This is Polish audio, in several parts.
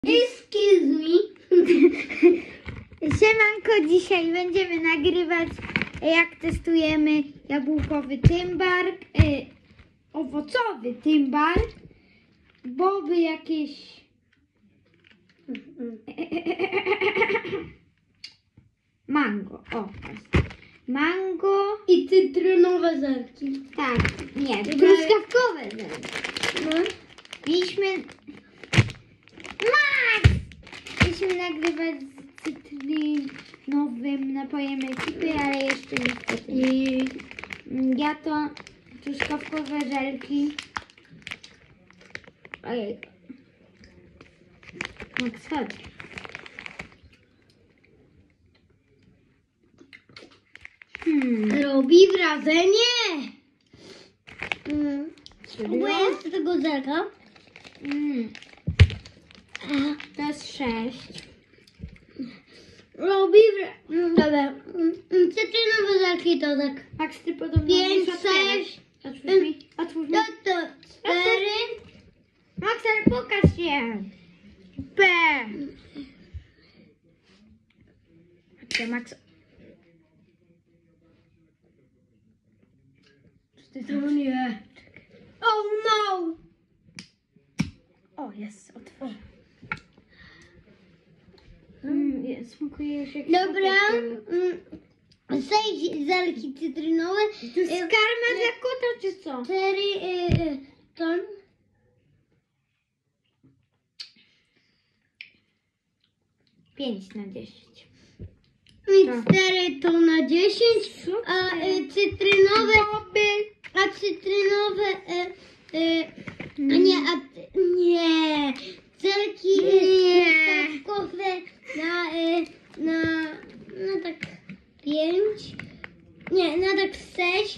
Excuse me. Siemanko, dzisiaj będziemy nagrywać, jak testujemy jabłkowy tymbark, owocowy tymbark, boby jakieś, mango, o, mango I cytrynowe zerki. tak, nie, truskawkowe, No. mieliśmy, Max! Mieliśmy nagrywać z cytrynowym napojem ekipy, ale jeszcze niestety nie. Ja to truskawkowe żelki. Ojej. Max, chodź. Robi wrażenie. Próbuję z tego zerka. To jest 6. Robi wrażenie. Dobra. Cytrynowe zerki to tak. Max, ty podobno 5, musisz otwierać. 6. Otwórz mi. To 4. Max, ale pokaż się. B. Chodźcie, Max. No nie. Oh no. O, jest, otworzę. Smakuje już jak Dobra. szkoda. 6 zerki cytrynowe. To jest karma dla kota, czy co? 4 ton. 5 na 10. I Tak. 4 to na 10. A cytrynowe. A cytrynowe. Nie, nie. Zerki truskawkowe na tak 5. Nie, na tak 6.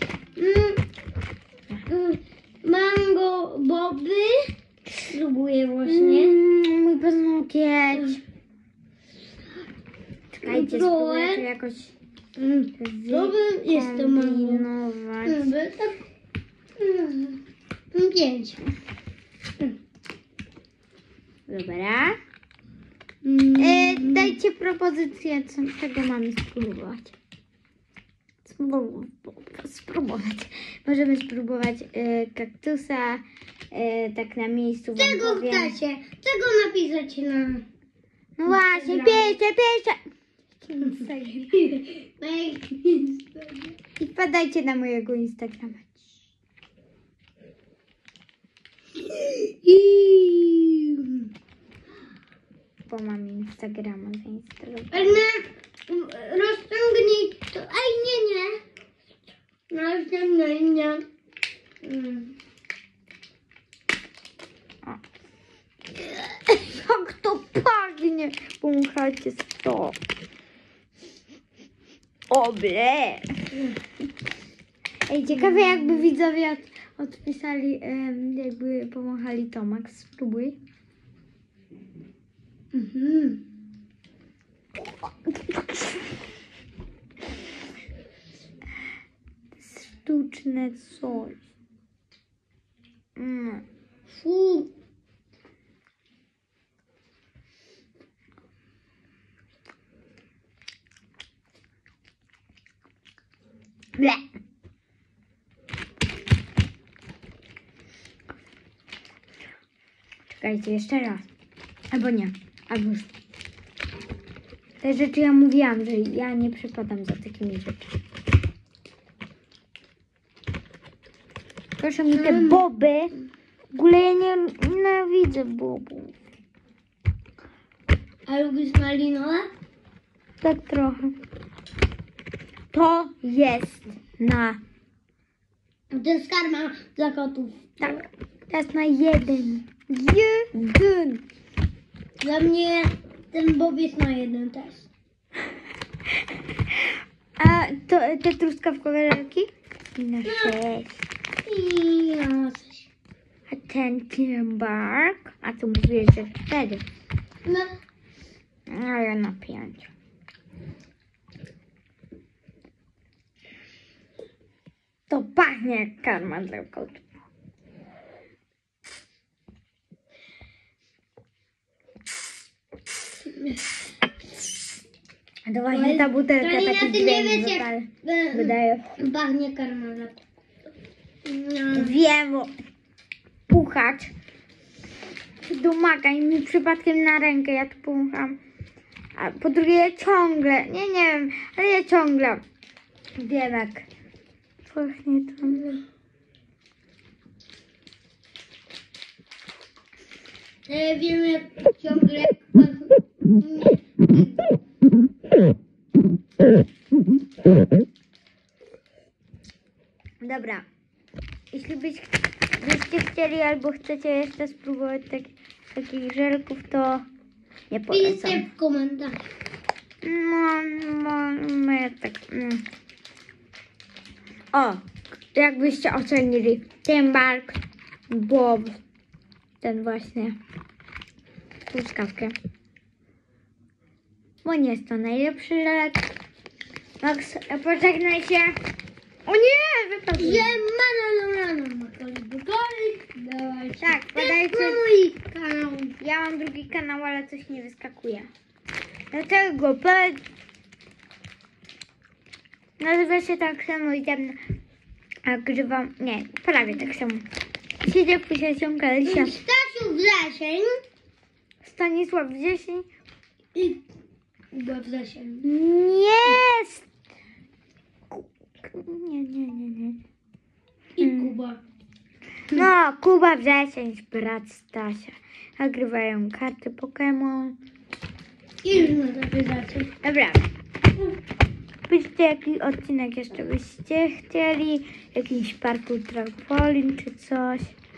Mango boby. Spróbuję właśnie. Mój paznokieć. Czekajcie, spróbuję to jakoś Boby jest to mango. wykombinować. 5. Dobra. Dajcie propozycję, czego mamy spróbować. Spróbować. Możemy spróbować kaktusa, tak na miejscu wam Czego powiem. chcecie? Czego napisać na... No właśnie, piszcie. I wpadajcie na mojego Instagrama. Bo mam Instagrama zainstalowanego. Rozciągnij to. Ej, nie. Rozciągnij, nie. Jak to pachnie! Pomchacie to. Oble! Ej, ciekawe jakby widzowie odpisali, jakby pomachali to. Max, spróbuj. Sztuczne coś. Fu. Ble. Czekajcie, jeszcze raz. Albo nie. Albo już. Te rzeczy ja mówiłam, że ja nie przypadam za takimi rzeczami. Proszę mi te boby. W ogóle ja nienawidzę bobów. A lubisz malinowe? Tak trochę. To jest na... To jest karma dla kotów. Tak. To jest na 1. 1. Dla mnie ten bob jest na 1 też. A to te truskawkowe żelki? Na 6. I ja coś. A ten tymbark? A tu mówię, że 4. No. A ja na 5. To pachnie jak karma dla kotów. To właśnie ta butelka Karina, taki ty nie dźwięk wiesz, jak wydaje. pachnie karmelek. Wiem, bo puchacz domaga i mi przypadkiem na rękę, ja tu pucham. A po drugie ja ciągle, nie wiem, ale ja ciągle wiem jak pachnie to. Wiem, jak ciągle pachnie. Dobra, jeśli byście chcieli albo chcecie jeszcze spróbować takich żelków, to nie polecam. Piszcie w komentarzach. My tak. O, jakbyście ocenili ten bark, Bob, ten właśnie truskawkę. Bo nie jest to najlepszy żelek. Max, pożegnaj się. O nie, wypadł. Dawajcie. Tak, podajcie. Mój kanał. Ja mam drugi kanał, ale coś nie wyskakuje. Dlatego nazywa się tak samo i tam nagrywam. Nie, prawie tak samo. Siedzę w posiadziągu Lesia. Stasiu Wrzesień. Stanisław Wrzesień. I Kuba Wrzesień. Jest! Nie. I Kuba. No, Kuba Wrzesień, brat Stasia. Nagrywają karty Pokémon. I już na zapisacie. Dobra. Piszcie, jaki odcinek jeszcze byście chcieli. Jakiś parkour trampolin czy coś.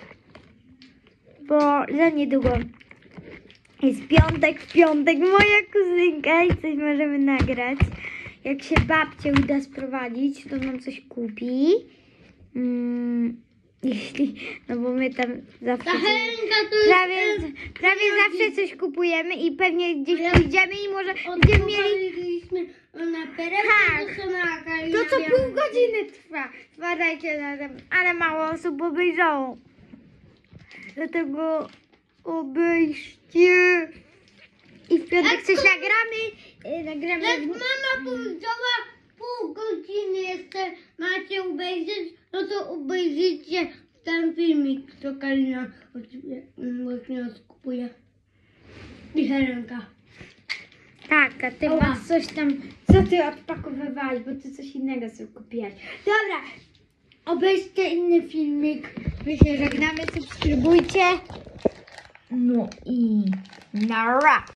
Bo za niedługo jest w piątek moja kuzynka i coś możemy nagrać. Jak się babcie uda sprowadzić, to nam coś kupi. No bo my tam zawsze Ta Helenka to jest... prawie zawsze coś kupujemy i pewnie gdzieś pójdziemy i może będziemy mieli... Odpowiedzieliśmy na perełkę, Tak. to co na To co pół godziny trwa. Badajcie na tym, ale mało osób obejrzało. Dlatego obejście. I w piątek coś nagramy. Jak mama powiedziała, pół godziny jeszcze macie obejrzeć, no to obejrzyjcie ten filmik, co Karina właśnie skupuje. I Helenka. Tak, a ty Ała. masz coś tam, co ty odpakowywałeś, bo ty coś innego sobie kupiłaś. Dobra, obejrzcie inny filmik. My się żegnamy, subskrybujcie. No i nara.